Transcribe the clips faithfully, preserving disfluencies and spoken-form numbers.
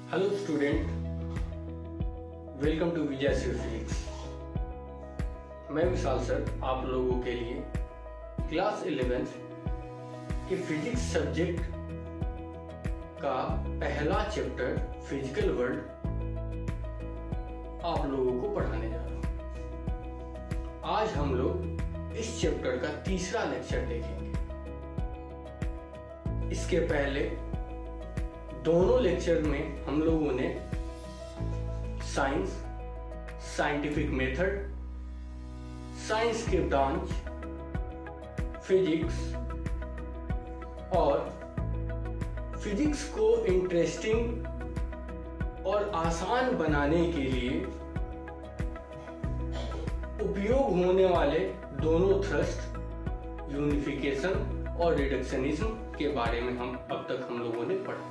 Hello student, welcome to Vijay physics. मैं Vishal sir आप लोगों के लिए क्लास इलेवेंथ के फिजिक्स सब्जेक्ट का पहला चैप्टर फिजिकल वर्ल्ड आप लोगों को पढ़ाने जा रहा हूं। आज हम लोग इस चैप्टर का तीसरा लेक्चर देखेंगे। इसके पहले दोनों लेक्चर में हम लोगों ने साइंस, साइंटिफिक मेथड, साइंस के ब्रांच, फिजिक्स और फिजिक्स को इंटरेस्टिंग और आसान बनाने के लिए उपयोग होने वाले दोनों थ्रस्ट, यूनिफिकेशन और रिडक्शनिज्म के बारे में हम अब तक हम लोगों ने पढ़ा।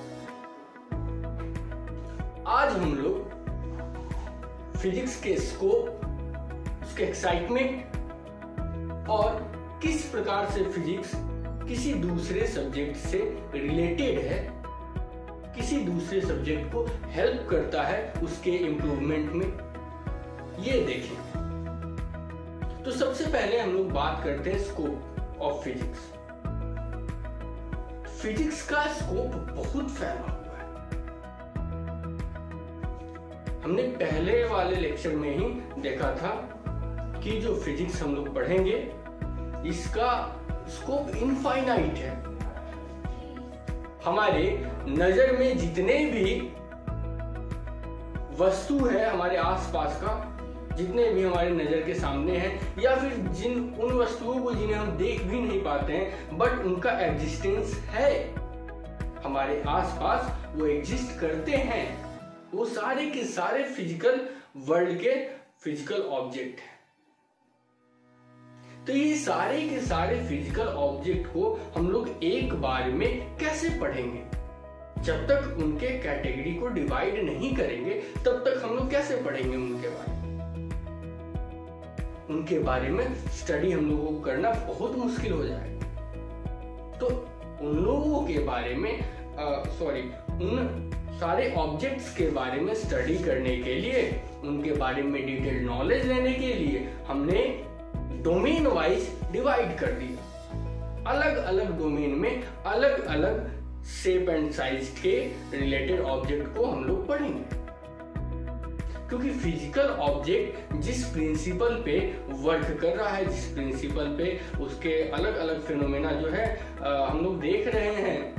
आज हम लोग फिजिक्स के स्कोप, उसके एक्साइटमेंट और किस प्रकार से फिजिक्स किसी दूसरे सब्जेक्ट से रिलेटेड है, किसी दूसरे सब्जेक्ट को हेल्प करता है उसके इंप्रूवमेंट में, ये देखें। तो सबसे पहले हम लोग बात करते हैं स्कोप ऑफ फिजिक्स। फिजिक्स का स्कोप बहुत फैला हुआ है। हमने पहले वाले लेक्चर में ही देखा था कि जो फिजिक्स हम लोग पढ़ेंगे इसका स्कोप इनफाइनाइट है। हमारे नजर में जितने भी वस्तु है, हमारे आसपास का जितने भी हमारे नजर के सामने हैं, या फिर जिन उन वस्तुओं को जिन्हें हम देख भी नहीं पाते हैं बट उनका एग्जिस्टेंस है हमारे आसपास, वो एग्जिस्ट करते हैं, वो सारे के सारे फिजिकल वर्ल्ड के फिजिकल ऑब्जेक्ट हैं। तो ये सारे के सारे फिजिकल ऑब्जेक्ट को हम लोग एक बार में कैसे पढ़ेंगे? जब तक उनके कैटेगरी को डिवाइड नहीं करेंगे तब तक हम लोग कैसे पढ़ेंगे उनके बारे में? उनके बारे में स्टडी हम लोगों को करना बहुत मुश्किल हो जाएगा। तो उन लोगों के बारे में सॉरी उन सारे ऑब्जेक्ट्स के बारे में स्टडी करने के लिए, उनके बारे में डिटेल नॉलेज लेने के लिए हमने डोमेन वाइज डिवाइड कर दिया। अलग अलग डोमेन में अलग अलग शेप एंड साइज के रिलेटेड ऑब्जेक्ट को हम लोग पढ़ेंगे, क्योंकि फिजिकल ऑब्जेक्ट जिस प्रिंसिपल पे वर्क कर रहा है, जिस प्रिंसिपल पे उसके अलग अलग फिनोमेना जो है आ, हम लोग देख रहे हैं,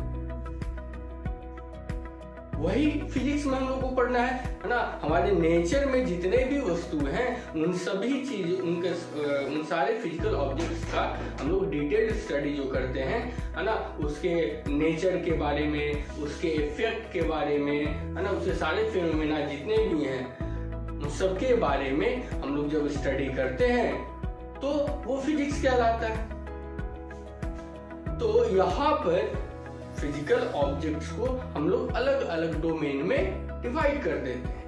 वही फिजिक्स में हम लोग को पढ़ना है, है ना। हमारे नेचर में जितने भी वस्तु हैं उन सभी चीज उनके उन सारे फिजिकल ऑब्जेक्ट्स का हम लोग डिटेल्ड स्टडी जो करते हैं, है ना, उसके नेचर के बारे में, उसके इफेक्ट के बारे में, है ना, उसके सारे फिनोमेना जितने भी हैं उन सबके बारे में हम लोग जब स्टडी करते हैं तो वो फिजिक्स कहलाता है। तो यहाँ पर फिजिकल ऑब्जेक्ट्स को हम लोग अलग अलग डोमेन में डिवाइड कर देते हैं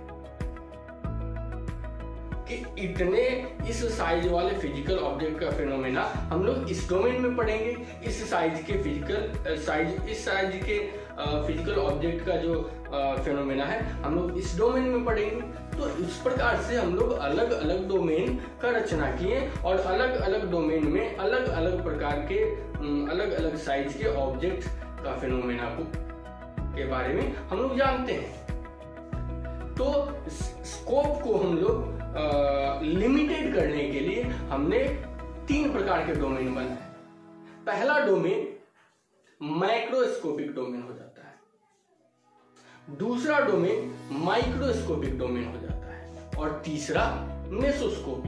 कि इतने इस साइज वाले फिजिकल ऑब्जेक्ट का फिनोमेना हम लोग इस डोमेन में पढ़ेंगे, इस साइज के फिजिकल साइज इस साइज के फिजिकल ऑब्जेक्ट का जो फिनोमेना है हम लोग इस डोमेन में पढ़ेंगे। तो इस प्रकार से हम लोग अलग अलग डोमेन का रचना किए और अलग अलग डोमेन में अलग अलग प्रकार के अलग अलग साइज के ऑब्जेक्ट का फिनोमेना को के बारे में हम लोग जानते हैं। तो स्कोप को हम लोग लिमिटेड करने के लिए हमने तीन प्रकार के डोमेन बनाए। पहला डोमेन माइक्रोस्कोपिक डोमेन हो जाता है, दूसरा डोमेन माइक्रोस्कोपिक डोमेन हो जाता है और तीसरा मेसोस्कोपिक।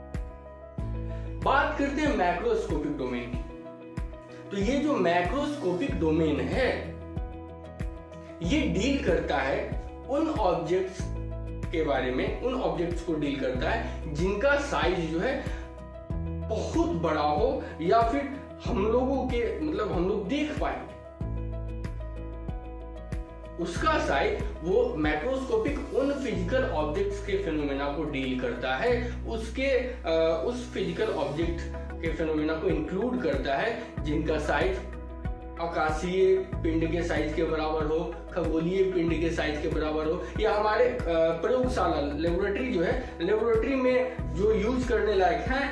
बात करते हैं मैक्रोस्कोपिक डोमेन की। तो ये जो मैक्रोस्कोपिक डोमेन है ये डील करता है उन ऑब्जेक्ट्स के बारे में, उन ऑब्जेक्ट्स को डील करता है जिनका साइज जो है बहुत बड़ा हो या फिर हम लोगों के मतलब हम लोग देख पाएंगे उसका साइज। वो मैक्रोस्कोपिक उन फिजिकल ऑब्जेक्ट्स के फिनोमेना को डील करता है, उसके आ, उस फिजिकल ऑब्जेक्ट के फिनोमेना को इंक्लूड करता है जिनका साइज आकाशीय पिंड के साइज के बराबर हो, खगोलीय पिंड के साइज के बराबर हो, या हमारे प्रयोगशाला लेबोरेटरी जो है, लेबोरेटरी में जो यूज करने लायक हैं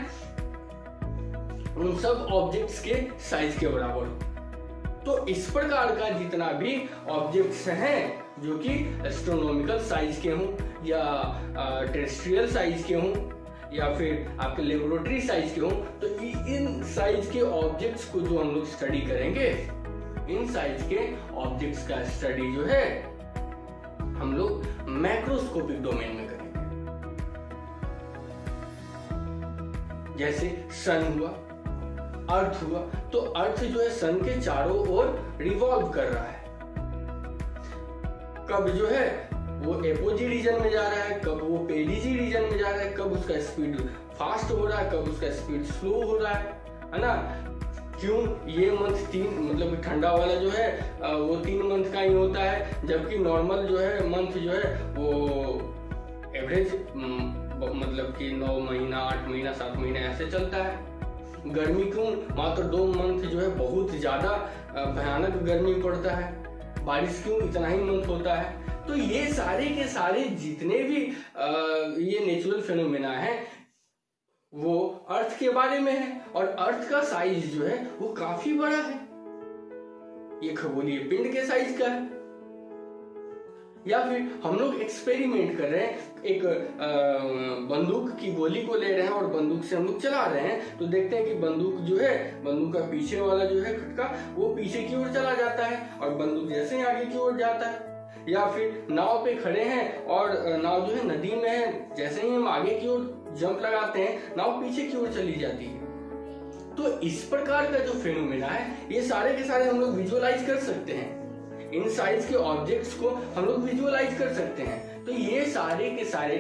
उन सब ऑब्जेक्ट्स के साइज के बराबर हो। तो इस प्रकार का जितना भी ऑब्जेक्ट्स हैं जो कि एस्ट्रोनॉमिकल साइज के हों या टेरेस्ट्रियल साइज के हों या फिर आपके लेबोरेटरी साइज के हों, तो इन साइज के ऑब्जेक्ट्स को जो हम लोग स्टडी करेंगे, इन साइज के ऑब्जेक्ट्स का स्टडी जो है हम लोग मैक्रोस्कोपिक डोमेन में करेंगे। जैसे सन हुआ, अर्थ हुआ, तो अर्थ जो है सन के चारों ओर रिवॉल्व कर रहा है। कब जो है वो एपोजी रीजन में जा रहा है, कब वो पेरिजी रीजन में जा रहा है, कब उसका स्पीड फास्ट हो रहा है, कब उसका स्पीड स्लो हो रहा है, है ना। क्यों ये मंथ तीन मतलब ठंडा वाला जो है वो तीन मंथ का ही होता है, जबकि नॉर्मल जो है मंथ जो है वो एवरेज मतलब कि नौ महीना, आठ महीना, सात महीना ऐसे चलता है। गर्मी क्यों मात्र दो मंथ जो है बहुत ज्यादा भयानक गर्मी पड़ता है, बारिश क्यों इतना ही मंथ होता है। तो ये सारे के सारे जितने भी आ, ये नेचुरल फिनोमेना है वो अर्थ के बारे में है, और अर्थ का साइज जो है वो काफी बड़ा है, ये खगोलीय पिंड के साइज का है। या फिर हम लोग एक्सपेरिमेंट कर रहे हैं, एक बंदूक की गोली को ले रहे हैं और बंदूक से हम लोग चला रहे हैं, तो देखते हैं कि बंदूक जो है, बंदूक का पीछे वाला जो है खटका वो पीछे की ओर चला जाता है और बंदूक जैसे ही आगे की ओर जाता है। या फिर नाव पे खड़े हैं और नाव जो है नदी में है, जैसे ही हम आगे की ओर जंप लगाते हैं नाव पीछे की ओर चली जाती है। तो इस प्रकार का जो फिनोमेना है ये सारे के सारे हम लोग विजुअलाइज कर सकते हैं, इन साइज के ऑब्जेक्ट्स को हम लोग विजुअलाइज कर सकते हैं। तो ये सारे के सारे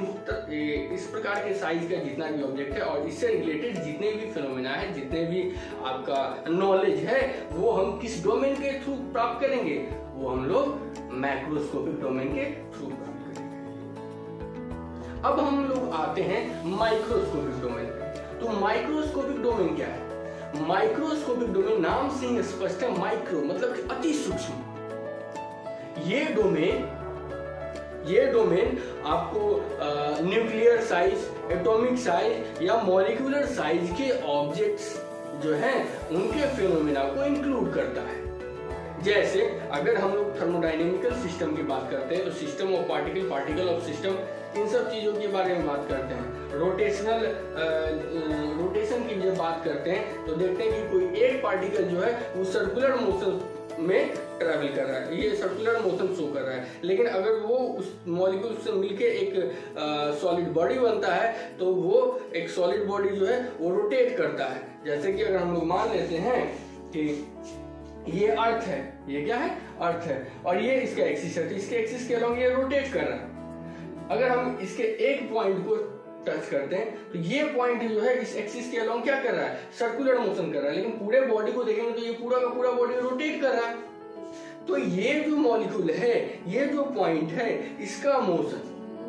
इस प्रकार के साइज का जितना भी ऑब्जेक्ट है और इससे रिलेटेड जितने भी फिनोमेना है, जितने भी आपका नॉलेज है, वो हम किस डोमेन के थ्रू प्राप्त करेंगे, वो हम लोग मैक्रोस्कोपिक डोमेन के थ्रू प्राप्त करेंगे। अब हम लोग आते हैं माइक्रोस्कोपिक डोमेन पे। तो माइक्रोस्कोपिक डोमेन क्या है? माइक्रोस्कोपिक डोमेन नाम से ही स्पष्ट है, माइक्रो मतलब कि अति सूक्ष्म। ये डोमेन ये डोमेन आपको न्यूक्लियर साइज, एटॉमिक साइज या मॉलिक्यूलर साइज के ऑब्जेक्ट्स जो हैं उनके फिनोमेना को इंक्लूड करता है। जैसे अगर हम लोग थर्मोडायनेमिकल सिस्टम की बात करते हैं तो system of particle, particle of system, इन सब चीजों के बारे में बात करते हैं। रोटेशनल रोटेशन की जब बात करते हैं तो देखते हैं कि कोई एक पार्टिकल जो है वो सर्कुलर मोशन में ट्रैवल कर रहा है, ये सर्कुलर मोशन शो कर रहा है, लेकिन अगर वो उस मॉलिक्यूल से मिलके एक सॉलिड बॉडी बनता है तो वो एक सॉलिड बॉडी जो है वो रोटेट करता है। जैसे कि अगर हम लोग मान लेते हैं कि ये अर्थ है, ये क्या है? अर्थ है, और ये इसका एक्सिस है, तो इसके एक्सिस के अलॉन्ग ये रोटेट कर रहा है। अगर हम इसके एक पॉइंट को टच करते हैं तो ये पॉइंट जो है इस एक्सिस के अलॉन्ग क्या कर रहा है? सर्कुलर मोशन कर रहा है, लेकिन पूरे बॉडी को देखेंगे तो ये पूरा का पूरा बॉडी रोटेट कर रहा है। तो ये जो मॉलिक्यूल है, ये जो पॉइंट है, इसका मोशन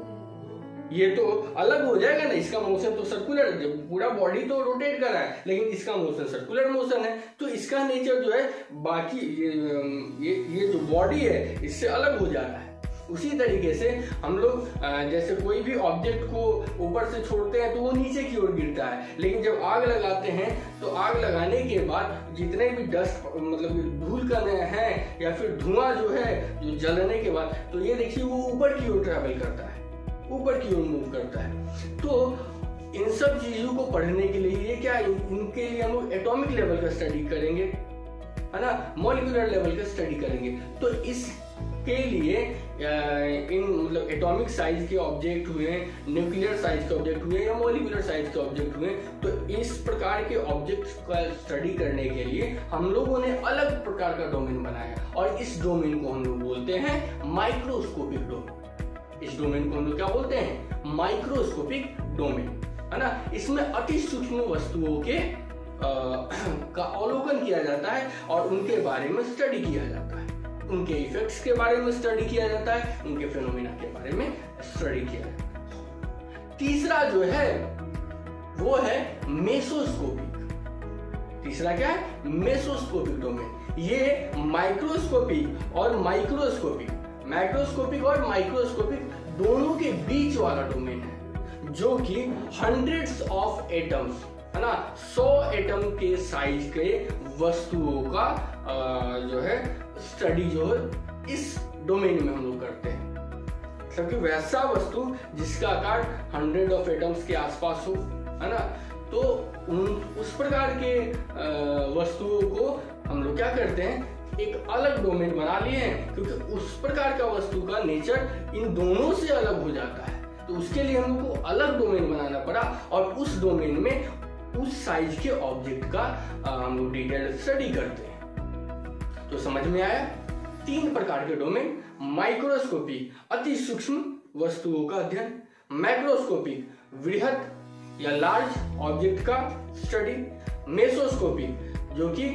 ये तो अलग हो जाएगा ना, इसका मोशन तो सर्कुलर, पूरा बॉडी तो रोटेट कर रहा है लेकिन इसका मोशन सर्कुलर मोशन है, तो इसका नेचर जो है बाकी ये ये, ये जो बॉडी है इससे अलग हो जा रहा है। उसी तरीके से हम लोग जैसे कोई भी ऑब्जेक्ट को ऊपर से छोड़ते हैं तो वो नीचे की ओर गिरता है, लेकिन जब आग लगाते हैं तो आग लगाने के बाद जितने भी डस्ट मतलब धूल कण हैं या फिर धुआं जो है जो जलने के बाद, तो ये देखिए वो ऊपर की ओर ट्रैवल करता है, ऊपर की ओर मूव करता है। तो इन सब चीजों को पढ़ने के लिए ये क्या, इनके लिए हम लोग एटॉमिक लेवल का स्टडी करेंगे, है ना, मॉलिक्यूलर लेवल का स्टडी करेंगे। तो इसके लिए इन मतलब एटॉमिक साइज के ऑब्जेक्ट हुए, न्यूक्लियर साइज के ऑब्जेक्ट हुए या मॉलिक्यूलर साइज के ऑब्जेक्ट हुए, तो इस प्रकार के ऑब्जेक्ट्स का स्टडी करने के लिए हम लोगों ने अलग प्रकार का डोमेन बनाया और इस डोमेन को हम लोग बोलते हैं माइक्रोस्कोपिक डोमेन। इस डोमेन को हम लोग क्या बोलते हैं? माइक्रोस्कोपिक डोमेन, है ना। इसमें अति सूक्ष्म वस्तुओं के आ, का अवलोकन किया जाता है और उनके बारे में स्टडी किया जाता है, उनके इफेक्ट्स के बारे में स्टडी किया जाता है, उनके फिनोमेना के बारे में स्टडी किया जाता है। तीसरा जो है वो है मेसोस्कोपिक। तीसरा क्या है, मेसोस्कोपिक डोमेन। ये माइक्रोस्कोपिक और माइक्रोस्कोपिक, माइक्रोस्कोपिक और माइक्रोस्कोपिक दोनों के बीच वाला डोमेन है, जो कि हंड्रेड्स ऑफ एटम्स, है ना, सौ एटम के साइज के वस्तुओं का आ, जो है स्टडी जो है इस डोमेन में हम लोग करते हैं। क्योंकि वैसा वस्तु जिसका आकार हंड्रेड ऑफ एटम्स के आसपास हो, है ना, तो उन उस प्रकार के वस्तुओं को हम लोग क्या करते हैं, एक अलग डोमेन बना लिए हैं, क्योंकि उस प्रकार का वस्तु का नेचर इन दोनों से अलग हो जाता है। तो उसके लिए हम लोग को अलग डोमेन बनाना पड़ा और उस डोमेन में उस साइज के ऑब्जेक्ट का हम लोग डिटेल स्टडी करते हैं। तो समझ में आया, तीन प्रकार के डोमेन, माइक्रोस्कोपिक अति सूक्ष्म वस्तुओं का अध्ययन, मैक्रोस्कोपिक वृहद या लार्ज ऑब्जेक्ट का स्टडी, मेसोस्कोपिक जो कि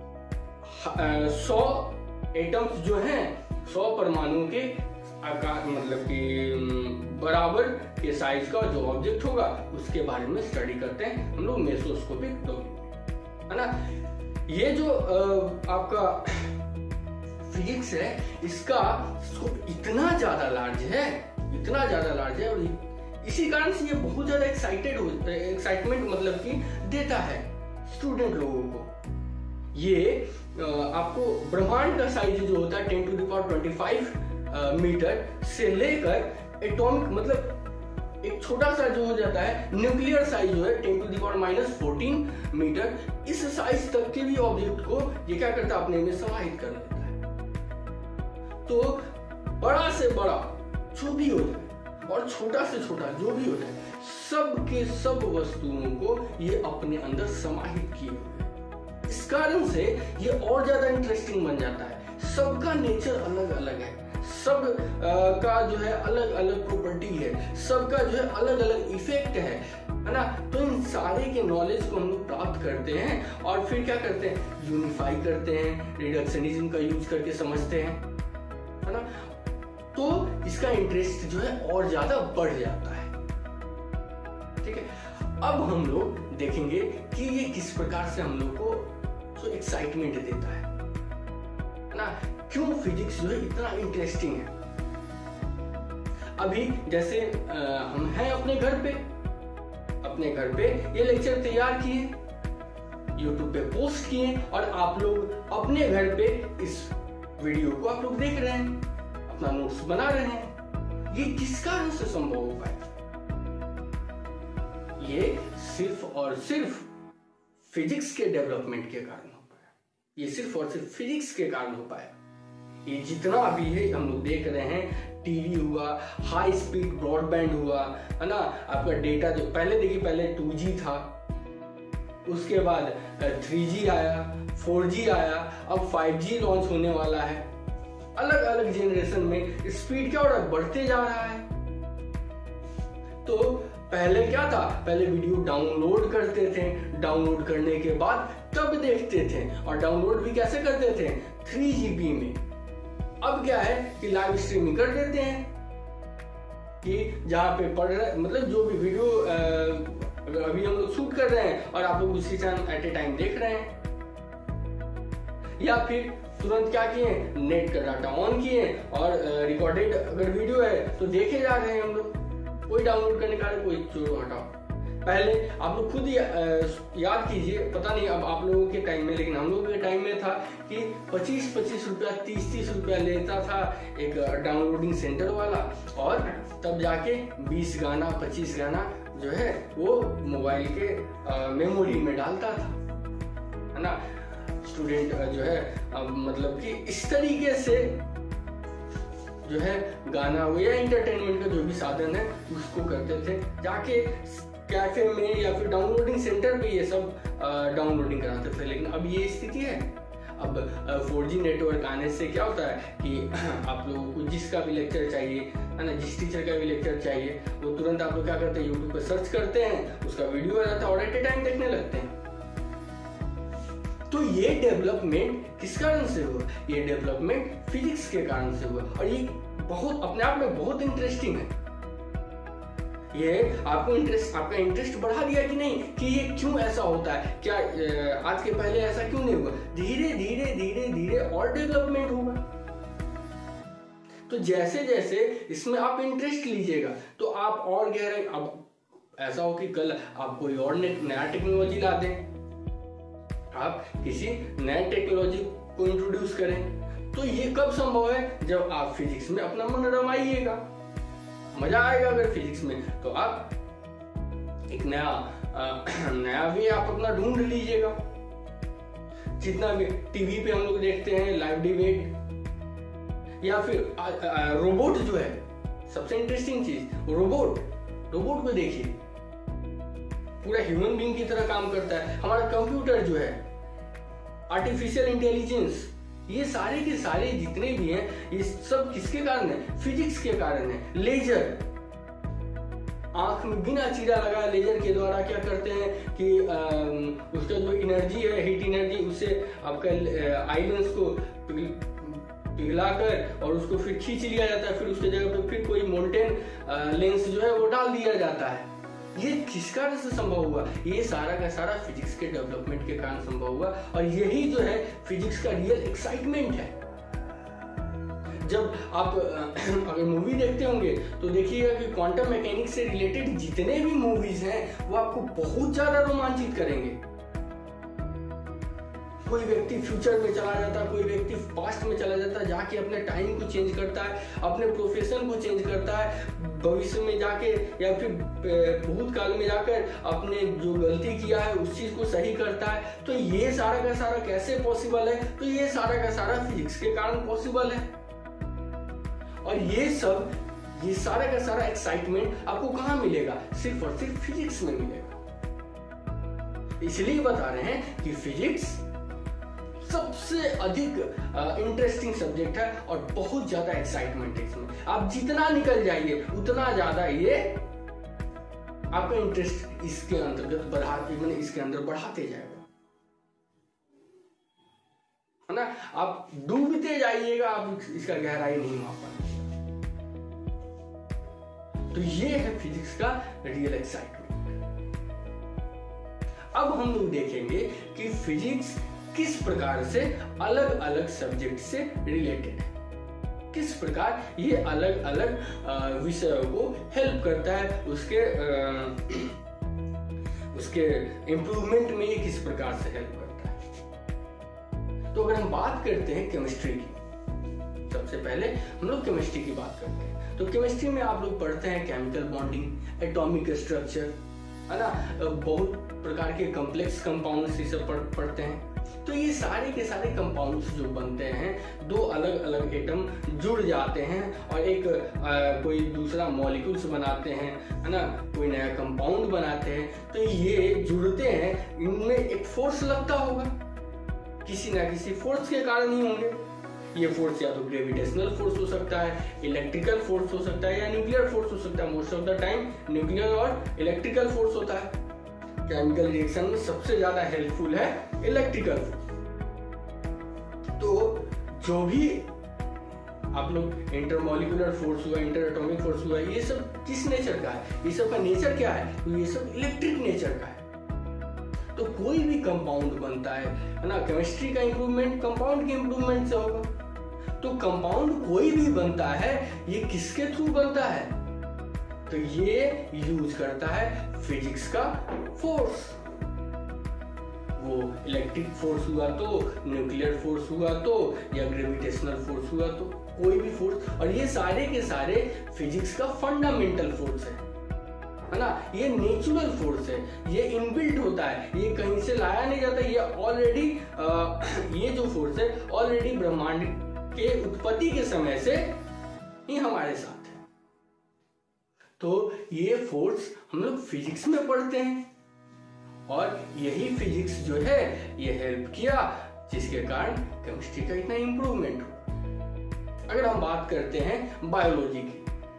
सौ एटम्स जो हैं, सौ परमाणुओं के आकार मतलब कि बराबर के साइज का जो ऑब्जेक्ट होगा उसके बारे में स्टडी करते हैं हम लोग मेसोस्कोपिक डोमेन, है ना। ये जो आ, आपका फिजिक्स है, इसका स्कोप इतना ज्यादा लार्ज है, इतना ज्यादा लार्ज है, और इसी कारण से ये बहुत ज्यादा एक्साइटेड हो एक्साइटमेंट मतलब कि देता है स्टूडेंट लोगों को। ये आपको ब्रह्मांड का साइज जो होता है ten to the power twenty five metre से लेकर एटॉमिक मतलब एक छोटा सा जो हो जाता है न्यूक्लियर साइज जो है ten to the power minus fourteen metre, इस साइज तक के भी ऑब्जेक्ट को ये क्या करता है, अपने में समाहित कर लेता है। तो बड़ा से बड़ा जो भी हो जाए और छोटा से छोटा जो भी हो जाए, सब के सब वस्तुओं को ये अपने अंदर समाहित किए हुए। इस कारण से ये और ज्यादा इंटरेस्टिंग बन जाता है। सबका नेचर अलग अलग है, सब आ, का जो है अलग अलग प्रॉपर्टी है, सबका जो है अलग अलग इफेक्ट है, है ना। तो इन सारे के नॉलेज को हम लोग प्राप्त करते हैं और फिर क्या करते हैं, यूनिफाई करते हैं, रिडक्शनिज्म का यूज करके समझते हैं, है ना। तो इसका इंटरेस्ट जो है और ज्यादा बढ़ जाता है। ठीक है, अब हम लोग देखेंगे कि ये किस प्रकार से हम लोग को तो एक्साइटमेंट देता है, है ना, क्यों फिजिक्स जो है इतना इंटरेस्टिंग है। अभी जैसे आ, हम हैं अपने घर पे, अपने घर पे ये लेक्चर तैयार किए, यूट्यूब पे पोस्ट किए और आप लोग अपने घर पे इस वीडियो को आप लोग देख रहे हैं, अपना नोट्स बना रहे हैं। ये किस कारण से संभव हो पाया? ये सिर्फ और सिर्फ फिजिक्स के डेवलपमेंट के कारण हो पाया। ये सिर्फ और सिर्फ फिजिक्स के कारण हो पाया। ये जितना अभी है हम लोग देख रहे हैं, टीवी हुआ, हाई स्पीड ब्रॉडबैंड हुआ, है ना, आपका डेटा जो पहले देखिए पहले टू जी था, उसके बाद थ्री जी आया, फोर जी आया, अब फाइव जी लॉन्च होने वाला है। अलग अलग जेनरेशन में स्पीड क्या हो रहा है, बढ़ते जा रहा है। तो पहले क्या था, पहले वीडियो डाउनलोड करते थे, डाउनलोड करने के बाद तब देखते थे, और डाउनलोड भी कैसे करते थे, थ्री जी बी में। अब क्या है कि लाइव स्ट्रीमिंग कर देते हैं, कि जहाँ पे पढ़ रहे मतलब जो भी वीडियो अभी हम लोग शूट कर रहे हैं और आप लोग उसी टाइम एट ए टाइम देख रहे हैं, या फिर तुरंत क्या किए, नेट का डाटा ऑन किए और रिकॉर्डेड अगर वीडियो है तो देखे जा रहे हैं हम लोग, कोई डाउनलोड करने का कोई चोर हटाओ। पहले आप लोग खुद या, याद कीजिए, पता नहीं अब आप लोगों के टाइम में, लेकिन हम लोगों के टाइम में था कि पच्चीस पच्चीस रुपया तीस तीस रुपया लेता था एक डाउनलोडिंग सेंटर वाला, और तब जाके बीस गाना पच्चीस गाना जो है वो मोबाइल के आ, मेमोरी में डालता था, है ना। स्टूडेंट जो है आ, मतलब कि इस तरीके से जो है गाना हो या एंटरटेनमेंट का जो भी साधन है उसको करते थे, जाके कैफे में या फिर डाउनलोडिंग सेंटर पे ये सब डाउनलोडिंग कराते थे। लेकिन अब ये स्थिति है, अब फोर जी नेटवर्क आने से क्या होता है कि आप लोगों को जिसका भी लेक्चर चाहिए, है ना, जिस टीचर का भी लेक्चर चाहिए, वो तुरंत आप लोग क्या करते हैं, यूट्यूब पे सर्च करते हैं, उसका वीडियो आ जाता है और एट ए टाइम देखने लगते हैं। तो ये डेवलपमेंट किस कारण से हुआ? ये डेवलपमेंट फिजिक्स के कारण से हुआ, और ये बहुत अपने आप में बहुत इंटरेस्टिंग है। ये आपको इंटरेस्ट आपका इंटरेस्ट बढ़ा दिया कि नहीं, कि ये क्यों ऐसा होता है, क्या आज के पहले ऐसा क्यों नहीं हुआ। धीरे धीरे धीरे धीरे और डेवलपमेंट होगा। तो जैसे जैसे इसमें आप इंटरेस्ट लीजिएगा तो आप और गहराई, अब ऐसा हो कि कल आप कोई और नया टेक्नोलॉजी ला दें, आप किसी नए टेक्नोलॉजी को इंट्रोड्यूस करें, तो ये कब संभव है, जब आप फिजिक्स में अपना मन रमाइएगा। मजा आएगा अगर फिजिक्स में, तो आप एक नया आ, नया वे आप अपना ढूंढ लीजिएगा। जितना भी टीवी पे हम लोग देखते हैं लाइव डिबेट, या फिर आ, आ, रोबोट जो है, सबसे इंटरेस्टिंग चीज रोबोट रोबोट को देखिए, पूरा ह्यूमन बीइंग की तरह काम करता है। हमारा कंप्यूटर जो है, आर्टिफिशियल इंटेलिजेंस, ये सारे के सारे जितने भी हैं, ये सब किसके कारण है, फिजिक्स के कारण है। लेजर, आंख में बिना चीरा लगाए लेजर के द्वारा क्या करते हैं कि आ, उसका जो एनर्जी है, हीट एनर्जी, उससे आपका आई लेंस को पिघलाकर और उसको फिर खींच लिया जाता है, फिर उसके जगह पे फिर कोई मोल्टेन लेंस जो है वो डाल दिया जाता है। ये किस कारण से संभव हुआ, ये सारा का सारा फिजिक्स के डेवलपमेंट के कारण संभव हुआ। और यही जो है फिजिक्स का रियल एक्साइटमेंट है। जब आप अगर मूवी देखते होंगे तो देखिएगा कि क्वांटम मैकेनिक्स से रिलेटेड जितने भी मूवीज हैं वो आपको बहुत ज्यादा रोमांचित करेंगे। कोई व्यक्ति फ्यूचर में चला जाता है, कोई व्यक्ति पास्ट में चला जाता है, जाके अपने टाइम को चेंज करता है, अपने प्रोफेशन को चेंज करता है, भविष्य में जाके या फिर भूतकाल में जाकर अपने जो गलती किया है उस चीज को सही करता है। तो ये सारा का सारा कैसे पॉसिबल है, तो ये सारा का सारा फिजिक्स के कारण पॉसिबल है। और ये सब ये सारा का सारा एक्साइटमेंट आपको कहाँ मिलेगा, सिर्फ और सिर्फ फिजिक्स में मिलेगा। इसलिए बता रहे हैं कि फिजिक्स सबसे अधिक इंटरेस्टिंग सब्जेक्ट है और बहुत ज्यादा एक्साइटमेंट है इसमें। आप जितना निकल जाइए उतना ज्यादा ये आपका इंटरेस्ट इसके अंतर्गत बढ़ा मैंने इसके अंदर बढ़ाते जाएगा, है ना। आप डूबते जाइएगा, आप इसका गहराई नहीं माप पाएंगे। तो ये है फिजिक्स का रियल एक्साइटमेंट। अब हम लोग देखेंगे कि फिजिक्स किस प्रकार से अलग अलग सब्जेक्ट से रिलेटेड है, किस प्रकार ये अलग अलग विषयों को हेल्प करता है, उसके आ, उसके इम्प्रूवमेंट में ये किस प्रकार से हेल्प करता है। तो अगर हम बात करते हैं केमिस्ट्री की, सबसे पहले हम लोग केमिस्ट्री की बात करते हैं। तो केमिस्ट्री में आप लोग पढ़ते हैं केमिकल बॉन्डिंग, एटॉमिक स्ट्रक्चर, है ना, बहुत प्रकार के कॉम्प्लेक्स कंपाउंड्स ये सब पढ़ते हैं। तो ये सारे के सारे कंपाउंड्स जो बनते हैं, दो अलग अलग एटम जुड़ जाते हैं और एक आ, कोई दूसरा मॉलिक्यूल्स बनाते हैं, है ना, कोई नया कंपाउंड बनाते हैं। तो ये जुड़ते हैं, इनमें एक फोर्स लगता होगा, किसी ना किसी फोर्स के कारण ही होंगे। ये फोर्स या तो ग्रेविटेशनल फोर्स हो सकता है, इलेक्ट्रिकल फोर्स हो सकता है, या न्यूक्लियर फोर्स हो सकता है। Most of the time nuclear और इलेक्ट्रिकल फोर्स होता है। केमिकल रिएक्शन में सबसे ज्यादा हेल्पफुल है इलेक्ट्रिकल फोर्स। तो जो भी आप लोग इंटरमॉलिक्यूलर फोर्स हुआ, इंटर एटॉमिक फोर्स हुआ, ये सब किस नेचर का है, ये सब का नेचर क्या है, तो ये सब इलेक्ट्रिक नेचर का है। तो कोई भी कंपाउंड बनता है, है ना, केमिस्ट्री का इंप्रूवमेंट कंपाउंड के इंप्रूवमेंट से होगा। तो कंपाउंड कोई भी बनता है, ये किसके थ्रू बनता है, तो ये यूज करता है फिजिक्स का फोर्स। वो इलेक्ट्रिक फोर्स हुआ तो, न्यूक्लियर फोर्स हुआ तो, या ग्रेविटेशनल फोर्स हुआ तो, कोई भी फोर्स। और ये सारे के सारे फिजिक्स का फंडामेंटल फोर्स है, है ना। ये नेचुरल फोर्स है, ये इनबिल्ट होता है, ये कहीं से लाया नहीं जाता। ये ऑलरेडी ये जो फोर्स है ऑलरेडी ब्रह्मांड के उत्पत्ति के समय से ही हमारे साथ है। तो ये फोर्स हम लोग फिजिक्स में पढ़ते हैं और यही फिजिक्स जो है ये हेल्प किया, जिसके कारण केमिस्ट्री का इतना इंप्रूवमेंट हुआ। अगर हम बात करते हैं बायोलॉजी की,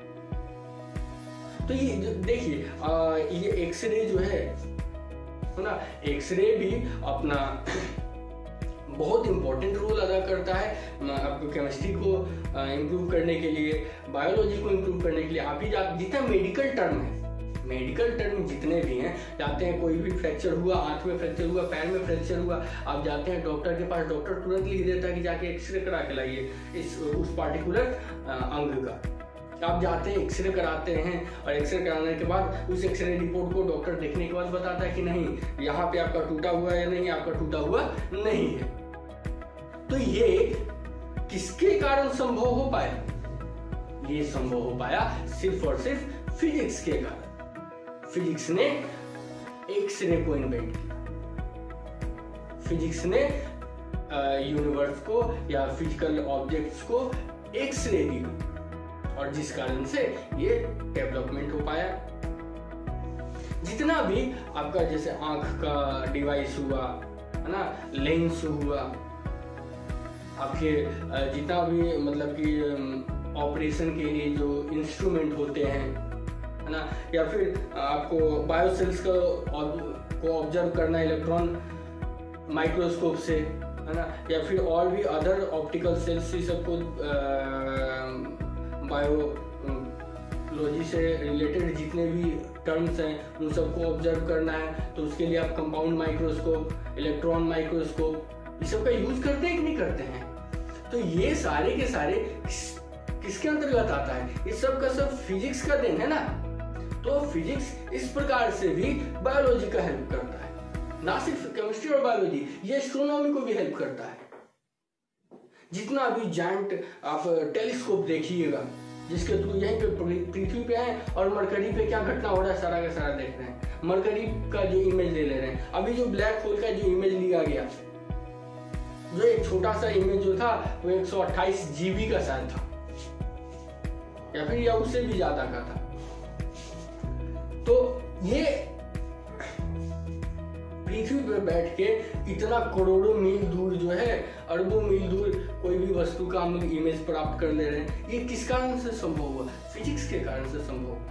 तो ये देखिए, ये एक्सरे जो है ना, एक्सरे भी अपना बहुत इंपॉर्टेंट रोल अदा करता है आपको केमिस्ट्री को इम्प्रूव करने के लिए, बायोलॉजी को इम्प्रूव करने के लिए। आप ही जितना मेडिकल टर्म है, मेडिकल टर्म जितने भी हैं, जाते हैं कोई भी फ्रैक्चर हुआ, हाथ में फ्रैक्चर हुआ, पैर में फ्रैक्चर हुआ, आप जाते हैं डॉक्टर के पास, डॉक्टर तुरंत लिख देता है कि जाके एक्सरे करा के लाइए इस उस पार्टिकुलर अंग का। आप जाते हैं एक्सरे कराते हैं और एक्सरे कराने के बाद उस एक्सरे रिपोर्ट को डॉक्टर देखने के बाद बताता है कि नहीं यहाँ पे आपका टूटा हुआ है, नहीं आपका टूटा हुआ नहीं है। तो ये किसके कारण संभव हो पाया? ये संभव हो पाया सिर्फ और सिर्फ फिजिक्स के कारण। फिजिक्स ने एक्सरे को इन्वेंट किया। फिजिक्स ने यूनिवर्स को या फिजिकल ऑब्जेक्ट्स को एक्सरे दी और जिस कारण से ये डेवलपमेंट हो पाया। जितना भी आपका जैसे आंख का डिवाइस हुआ है ना, लेंस हुआ, आपके जितना भी मतलब कि ऑपरेशन के लिए जो इंस्ट्रूमेंट होते हैं है ना, या फिर आपको बायोसेल्स का को ऑब्जर्व करना इलेक्ट्रॉन माइक्रोस्कोप से है ना, या फिर और भी अदर ऑप्टिकल सेल्स से सबको बायोलॉजी से रिलेटेड जितने भी टर्म्स हैं उन सबको ऑब्जर्व करना है, तो उसके लिए आप कंपाउंड माइक्रोस्कोप, इलेक्ट्रॉन माइक्रोस्कोप ये सब का यूज करते हैं कि नहीं करते हैं? तो ये सारे के सारे किस, किसके अंतर्गत आता है? इस सब का सब फिजिक्स का देन है ना। तो फिजिक्स इस प्रकार से भी बायोलॉजी का हेल्प करता है, ना सिर्फ केमिस्ट्री और बायोलॉजी, ये एस्ट्रोनॉमी को भी हेल्प करता है। जितना भी जायंट आप टेलीस्कोप देखिएगा जिसके थ्रू यहीं पे पृथ्वी पे है और मरकरी पे क्या घटना हो रहा है सारा का सारा देख रहे हैं। मरकरी का जो इमेज ले ले रहे हैं, अभी जो ब्लैक होल का जो इमेज लिया गया, जो एक छोटा सा इमेज जो था वो एक सौ अट्ठाईस जीबी का शायद था या फिर या उससे भी ज्यादा का था। तो ये पृथ्वी पर बैठ के इतना करोड़ों मील दूर जो है, अरबों मील दूर कोई भी वस्तु का हम लोग इमेज प्राप्त कर ले रहे हैं, ये किस कारण से संभव हुआ? फिजिक्स के कारण से संभव हुआ।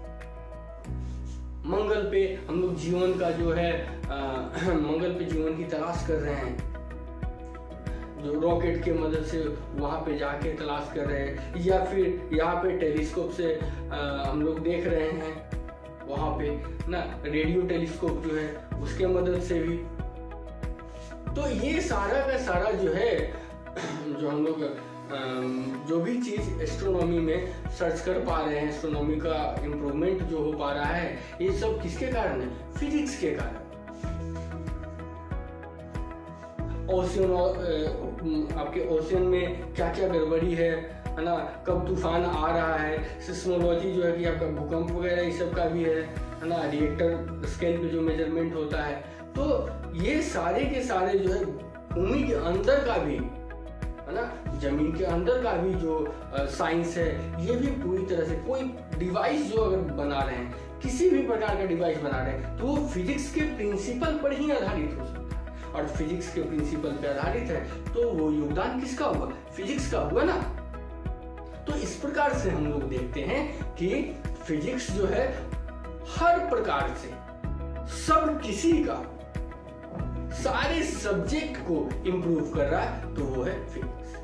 मंगल पे हम लोग जीवन का जो है आ, मंगल पे जीवन की तलाश कर रहे हैं, जो रॉकेट के मदद से वहां पे जाके तलाश कर रहे हैं, या फिर यहाँ पे टेलीस्कोप से आ, हम लोग देख रहे हैं, वहां पे ना रेडियो टेलीस्कोप जो है उसके मदद से भी। तो ये सारा का सारा जो है जो हम लोग जो भी चीज एस्ट्रोनॉमी में सर्च कर पा रहे हैं, एस्ट्रोनॉमी का इम्प्रूवमेंट जो हो पा रहा है, ये सब किसके कारण है? फिजिक्स के कारण। ओशियन, आपके ओशियन में क्या क्या गड़बड़ी है है ना, कब तूफान आ रहा है, सिस्मोलॉजी जो है कि आपका भूकंप वगैरह ये सब का भी है है ना, रिएक्टर स्केल पे जो मेजरमेंट होता है। तो ये सारे के सारे जो है भूमि के अंदर का भी है ना, जमीन के अंदर का भी जो साइंस है, ये भी पूरी तरह से कोई डिवाइस जो अगर बना रहे हैं, किसी भी प्रकार का डिवाइस बना रहे हैं, तो वो फिजिक्स के प्रिंसिपल पर ही आधारित हो सकता है। और फिजिक्स के प्रिंसिपल पर आधारित है तो वो योगदान किसका हुआ? फिजिक्स का हुआ ना। तो इस प्रकार से हम लोग देखते हैं कि फिजिक्स जो है हर प्रकार से सब किसी का सारे सब्जेक्ट को इंप्रूव कर रहा है, तो वो है फिजिक्स।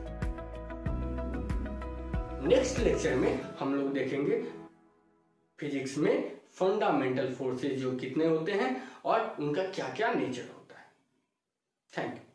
नेक्स्ट लेक्चर में हम लोग देखेंगे फिजिक्स में फंडामेंटल फोर्सेस जो कितने होते हैं और उनका क्या क्या नेचर होता है। Thank you.